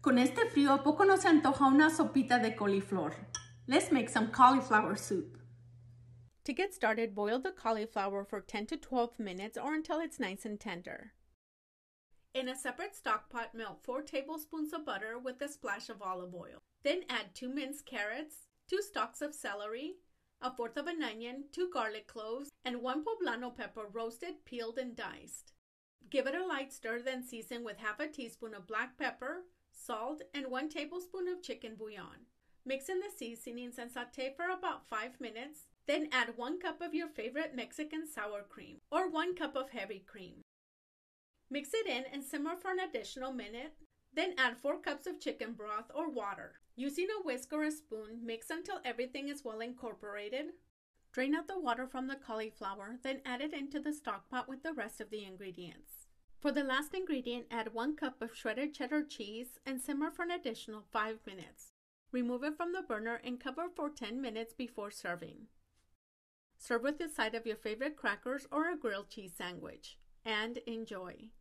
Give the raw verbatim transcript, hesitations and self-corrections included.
Con este frío, ¿a poco no se antoja una sopita de coliflor? Let's make some cauliflower soup. To get started, boil the cauliflower for ten to twelve minutes or until it's nice and tender. In a separate stock pot, melt four tablespoons of butter with a splash of olive oil. Then add two minced carrots, two stalks of celery, a fourth of an onion, two garlic cloves, and one poblano pepper roasted, peeled, and diced. Give it a light stir, then season with half a teaspoon of black pepper, salt, and one tablespoon of chicken bouillon. Mix in the seasonings and saute for about five minutes. Then add one cup of your favorite Mexican sour cream or one cup of heavy cream. Mix it in and simmer for an additional minute. Then add four cups of chicken broth or water. Using a whisk or a spoon, mix until everything is well incorporated. Drain out the water from the cauliflower, then add it into the stock pot with the rest of the ingredients. For the last ingredient, add one cup of shredded cheddar cheese and simmer for an additional five minutes. Remove it from the burner and cover for ten minutes before serving. Serve with the side of your favorite crackers or a grilled cheese sandwich. And enjoy.